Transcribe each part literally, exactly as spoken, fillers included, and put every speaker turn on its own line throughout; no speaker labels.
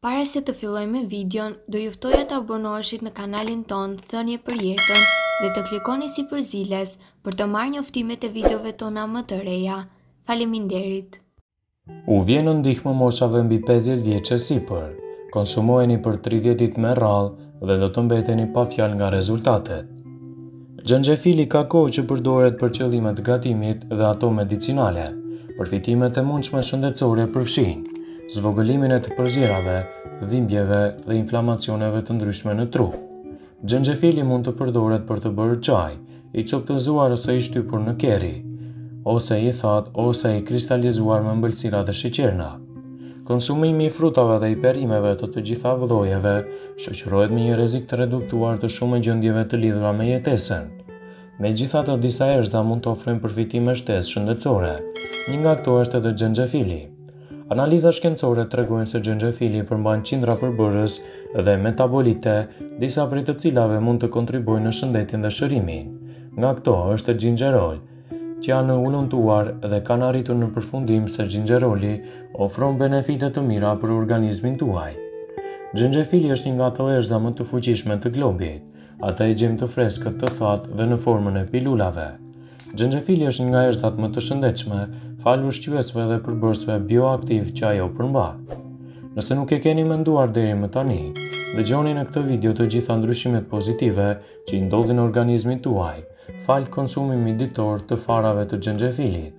Para se të fillojmë videon, do ju ftoja të abonoheshit në kanalin ton Thënie për Jetën dhe të klikoni si përziles për të marrë njoftimet e videove tona më të reja. Faleminderit.
U vjen në ndihmë moshave mbi pesëdhjetë vjeç e sipër. Konsumojeni për tridhjetë ditë me radhë dhe do të mbeteni pa fjalë nga rezultatet. Xhenxhefili ka kohë që përdoret për qëllime të gatimit dhe ato medicinale. Përfitimet e mundshme shëndetësore përfshijnë zvogëlimin e të përzierave, dhimbjeve dhe inflamacioneve të ndryshme në trup. Xhenxhefili mund të përdoret për të bërë çaj, i coptëzuar ose i shtypur në kerri, ose i thatë ose i kristalizuar me ëmbëlsira dhe sheqerna. Konsumimi i frutave dhe i perimeve të të gjitha llojeve shoqërohet me një rrezik të reduktuar të shumë gjendjeve të lidhura me jetesën. Megjithatë, disa erëza mund të ofrojnë përfitime shtesë shëndetësore. Një nga këto është edhe xhenxhefili. Analiza shkencore tregojnë se xhenxhefili përmban qindra përbërës dhe metabolite, disa prej të cilave mund të kontribuojnë në shëndetin dhe shërimin. Nga këto është xhinxherol, që janë ulëntuar dhe kanë arritur në përfundim se xhinxheroli ofron benefite të mira për organizmin tuaj. Xhenxhefili është një nga ato erëza më të fuqishme të globit. Ata e gjejmë të freskët, të thatë dhe në formën e pilulave. Xhenxhefili është një nga erëzat më të shëndetshme, falë ushqyesve dhe përbërësve bioaktiv që ajo përmban. Nëse nuk e keni menduar deri më tani, dëgjoni në këtë video të gjitha ndryshimet pozitive që i ndodhin organizmit tuaj, falë konsumimit ditor të farave të xhenxhefilit.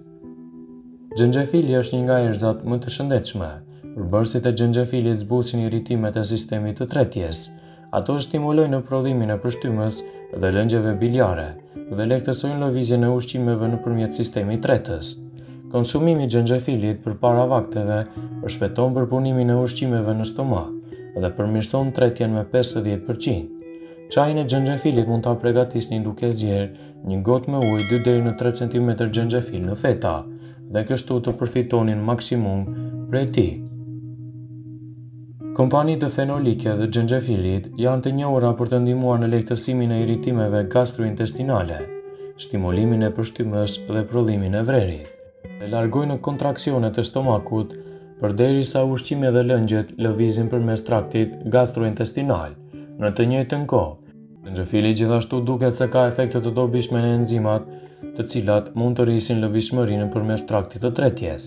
Xhenxhefili është një nga erëzat më të shëndetshme. Përbërësit e xhenxhefilit zbusin irritimet e sistemit të tretjes. Ato stimulojnë prodhimin e përshtymes dhe lëngjeve biliare dhe lehtësojnë lëvizjen e ushqimeve nëpërmjet sistemit tretës. Konsumimi i xhenxhefilit përpara vakteve përshpejton përpunimin e ushqimeve në stomak dhe përmirëson tretjen me pesëdhjetë përqind. Çajin e xhenxhefilit mund ta përgatisni duke zgjerë një gotë me ujë dy deri në tre centimetra xhenxhefil në feta dhe kështu të përfitonin maksimum prej tij. Kompanitë fenolike dhe xhenxhefilit janë të njohura për të ndihmuar në lehtësimin e irritimeve gastrointestinale, stimulimin e përshtymes dhe prodhimin e vrerit, dhe largojnë kontraksionet e stomakut përderisa ushqimet dhe lëngjet lëvizin përmes traktit gastrointestinal. Në të njëjtën kohë, xhenxhefili gjithashtu duket se ka efekte të dobishme në enzimat, të cilat mund të rrisin lëvizshmërinë përmes traktit të tretjes.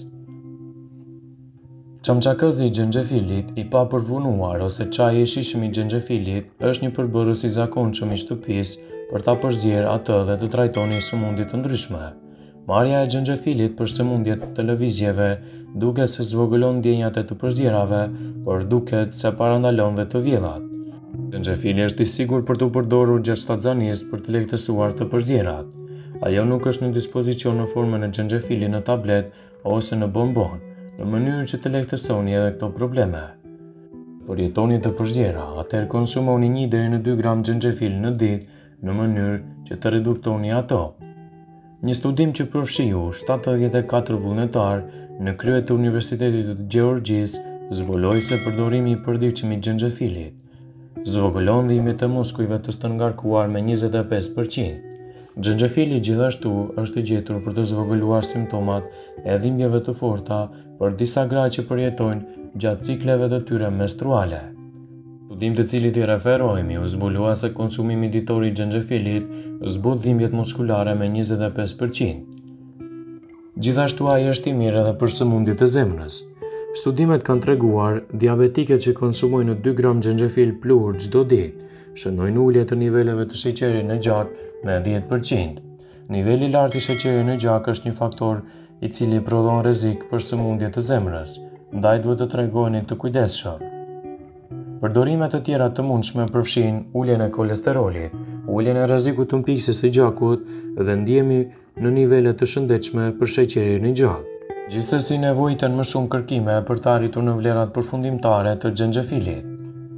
Çamçakëzi i xhenxhefilit i papërpunuar ose çaji i shijshëm i xhenxhefilit është një përbërës i zakonshëm i shtëpisë për ta përzier atë dhe të trajtoni sëmundje të ndryshme. Marrja e xhenxhefilit për sëmundjet të lëvizjeve duket se zvogëlon ndjenjat e të përzierave, por duket se parandalon dhe të vjedhat. Xhenxhefili është i sigurt për të përdorur gjatë shtatzanisë për të lehtësuar të përzierat. Ajo nuk është në dispozicion në formën e xhenxhefilit në tablet ose në bombon, në mënyrë që të lehtësoni edhe këto probleme. Por jetoni të përziera, atëherë konsumoni një deri në dy gram xhenxhefil në ditë në mënyrë që të reduktoni ato. Një studim që përfshiu shtatëdhjetë e katër vullnetar në krye të Universitetit të Gjeorgjisë zbuloi se përdorimi i përditshëm i xhenxhefilit zvogëlon dhimbjet e muskujve të stëngarkuar me njëzet e pesë përqind. Xhenxhefili gjithashtu është i gjetur për të zvogëluar simptomat e dhimbjeve të forta për disa gra që përjetojnë gjatë cikleve të tyre menstruale. Studim të cilit i referohemi u zbulua se konsumimi ditor i xhenxhefilit zbut dhimbjet muskulare me njëzet e pesë përqind. Gjithashtu ai është i mirë edhe për sëmundjet e zemrës. Studimet kanë treguar diabetike që konsumojnë dy gram xhenxhefil pluhur çdo ditë shënojnë ulje të niveleve të sheqerit në gjak me dhjetë përqind. Niveli i lartë i sheqerit në gjak është një faktor i cili prodhon rrezik për sëmundje të zemrës, ndaj duhet të tregoni të kujdesshëm. Përdorime të tjera të mundshme përfshijnë uljen e kolesterolit, uljen e rrezikut të mpiksjes së gjakut dhe ndjehemi në nivele të shëndetshme për sheqerin në gjak. Gjithsesi nevojiten më shumë kërkime për të arritur në vlerat përfundimtare të xhenxhefilit.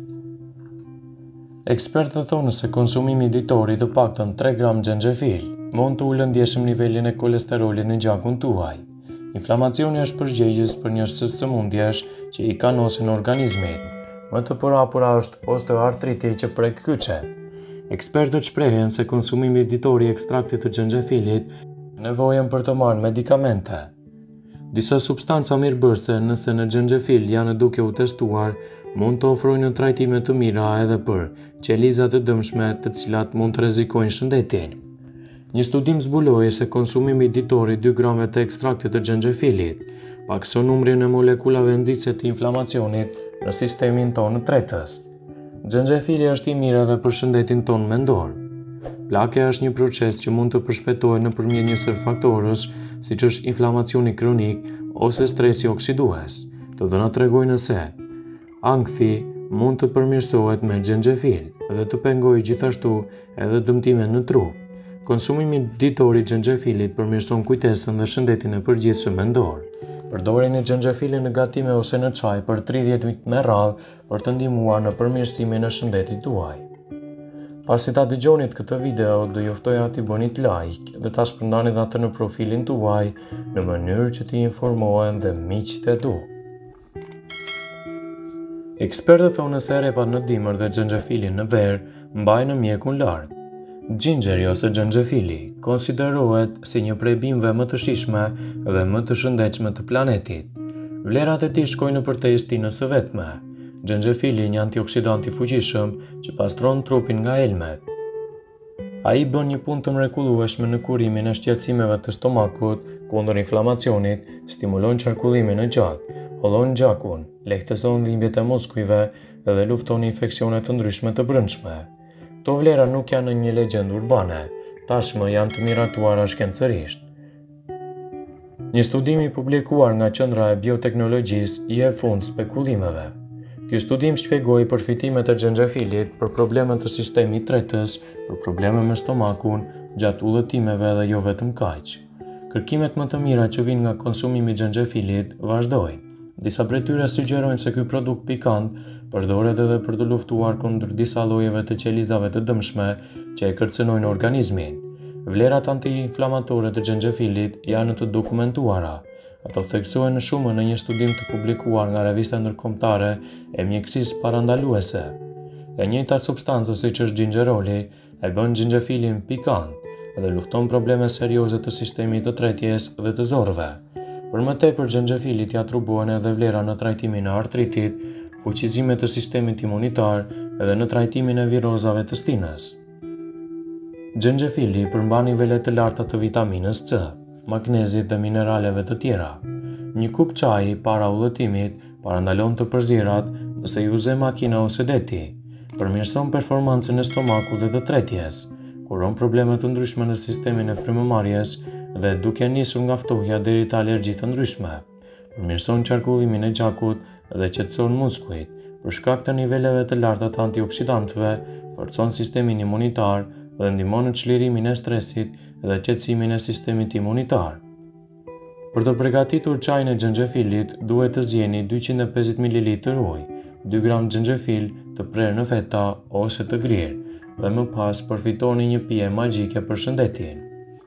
Ekspertët thonë se konsumimi ditor i të paktën tre gram xhenxhefil mund të ulë ndjeshëm nivelin e kolesterolit në gjakun tuaj. Inflamacioni është përgjegjës për një sëmundjesh që i kanosin organizmin. Më të përhapura është osteoartriti që prek kyçe. Ekspertët shprehen se konsumimi ditor i ekstraktit të xhenxhefilit nevojën për të marrë medikamente. Disa substanca mirëbërëse nëse në xhenxhefil janë duke u testuar mund të ofrojnë trajtime të mira edhe për qelizat të dëmshme të cilat mund të rrezikojnë shëndetin. Një studim zbuloi se konsumimi ditor i dy gramëve të ekstraktit të xhenxhefilit pakson numrin e molekulave nxitëse të inflamacionit në sistemin tonë tretës. Xhenxhefili është i mirë edhe për shëndetin tonë mendor. Plakja është një proces që mund të përshpejtohet nëpërmjet një sër faktorësh, siç është inflamacioni kronik ose stresi oksidues. Të dhënat tregojnë se ankthi mund të përmirësohet me xhenxhefil dhe të pengojë gjithashtu edhe dëmtimet në trup. Konsumimi ditor i xhenxhefilit përmirëson kujtesën dhe shëndetin e përgjithshëm mendor. Përdoreni xhenxhefilin në gatime ose në çaj për tridhjetë minuta me radhë për të ndihmuar në përmirësimin e shëndetit tuaj. Pasi ta dëgjonit këtë video, do ju ftoja t'i bënit like dhe ta shpërndanit atë në profilin tuaj në mënyrë që t'i informohen dhe miqtë e tu. Ekspertët thonë se repat në dimër dhe xhenxhefili në ver mbajnë mjekun larg. Gjinxheri ose xhenxhefili konsiderohet si një prej bimëve më të shijshme dhe më të shëndetshme të planetit. Vlerat e tij shkojnë nëpërtej stinës së vetme. Xhenxhefili një antioksidant i fuqishëm që pastron trupin nga elmet. Ai bën një punë të mrekullueshme në kurimin e shqetësimeve të stomakut kundër inflamacionit, stimulon qarkullimin e gjak, hollon gjakun, lehtëson dhimbjet e muskujve dhe lufton infeksione të ndryshme të brendshme. Këto vlera nuk janë një legjendë urbane, tashmë janë të miratuara shkencërisht. Një studim i publikuar nga Qendra e Bioteknologjisë i e fund spekullimeve. Ky studim shpjegoi përfitimet e xhenxhefilit për probleme të sistemit tretës, për probleme me stomakun, gjatë udhëtimeve dhe jo vetëm kaq. Kërkimet më të mira që vijnë nga konsumimi i xhenxhefilit vazhdojnë. Disa prej tyre sugjerojnë se ky produkt pikant përdoret edhe për të luftuar kundër disa llojeve të qelizave të dëmshme që e kërcënojnë organizmin. Vlerat antiinflamatore të xhenxhefilit janë të dokumentuara. Ato theksohen në shumën në një studim të publikuar nga revista ndërkombëtare e mjekësisë parandaluese. E njëjta substancë siç është xhinxheroli e bën xhenxhefilin pikant dhe lufton probleme serioze të sistemit të tretjes dhe të zorrëve. Për më tepër, xhenxhefilit ja atribuohen edhe vlera në trajtimin e artritit, fuqizime të sistemit imunitar dhe në trajtimin e virozave të stinës. Xhenxhefili përmban nivele të larta të vitaminës C, magnezit dhe mineraleve të tjera. Një kup çaji para udhëtimit parandalon të përzierat nëse ju uzë makina ose deti, përmirëson performancën e stomakut dhe të tretjes, kuron probleme të ndryshme në sistemin e frymëmarrjes dhe duke nisur nga ftohja deri te alergji të ndryshme. Përmirëson qarkullimin e gjakut dhe qetëson muskujt, për shkak të niveleve të larta të antioksidantëve, forcon sistemin imunitar dhe ndihmon në çlirimin e stresit dhe qetësimin e sistemit imunitar. Për të përgatitur çajin e xhenxhefilit, duhet të zjeni dyqind e pesëdhjetë mililitra ujë, dy gram xhenxhefil të prerë në feta ose të grirë, dhe më pas përfitoni një pije magjike për shëndetin.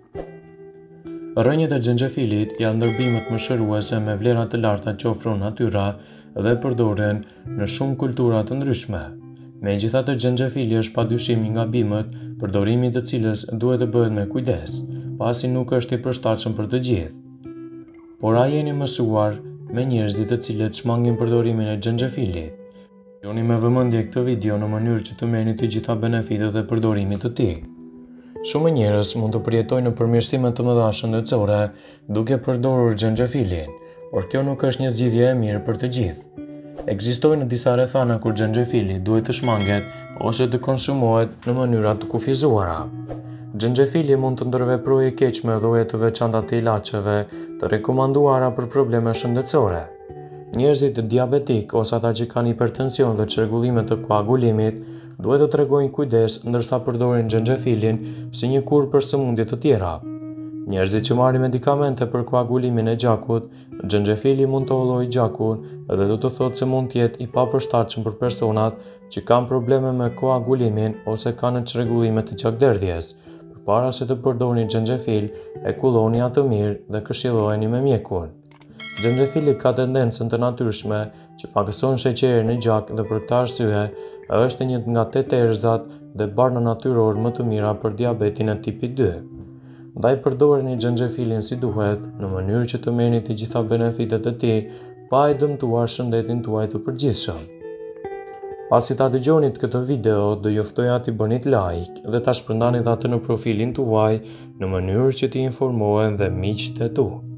Rrënjët e xhenxhefilit janë ndërbimet mëshiruese me vlera të larta që ofron natyra dhe përdoren në shumë kultura të ndryshme. Megjithatë, xhenxhefili është padyshim një nga bimët, përdorimi i të cilës duhet të bëhet me kujdes, pasi nuk është i përshtatshëm për të gjithë. Por a jeni mësuar me njerëzit të cilët shmangin përdorimin e xhenxhefilit? Dëgjoni me vëmendje këtë video në mënyrë që të merrni të gjitha benefitet e përdorimit të tij. Shumë njerëz mund të përjetojnë në përmirësime të mëdha shëndetësore duke përdorur xhenxhefilin, por kjo nuk është një zgjidhje e mirë për të gjithë. Ekzistojnë disa rrethana kur xhenxhefili duhet të shmanget ose të konsumohet në mënyra të kufizuara. Xhenxhefili mund të ndërveprojë keq me lloje të veçanta të ilaçeve të rekomanduara për probleme shëndetësore. Njerëzit diabetik ose ata që kanë hipertension dhe çrregullime të koagulimit duhet të tregojnë kujdes ndërsa përdorin xhenxhefilin si një kur për sëmundje të tjera. Njerëzit që marrin medikamente për koagulimin e gjakut, xhenxhefili mund të hollojë gjakun dhe do të thotë se mund të jetë i papërshtatshëm për personat që kanë probleme me koagulimin ose kanë çrregullime të gjakderdhjes. Përpara se të përdorni xhenxhefil, hequlloni atë mirë dhe këshillojeni me mjekun. Xhenxhefili ka tendencën të natyrshme që pakëson sheqerin në gjak dhe për këtë arsye është një nga tetë erëzat dhe barna natyror më të mira për diabetin e tipit dy. Ndaj përdoreni xhenxhefilin si duhet, në mënyrë që të merrni të gjitha benefitet e tij, pa e dëmtuar shëndetin tuaj të përgjithshëm. Pasi ta dëgjonit këtë video, do ju ftoja t'i bënit like dhe ta shpërndanit atë në profilin tuaj në mënyrë që t'i informohen dhe miqtë e tu.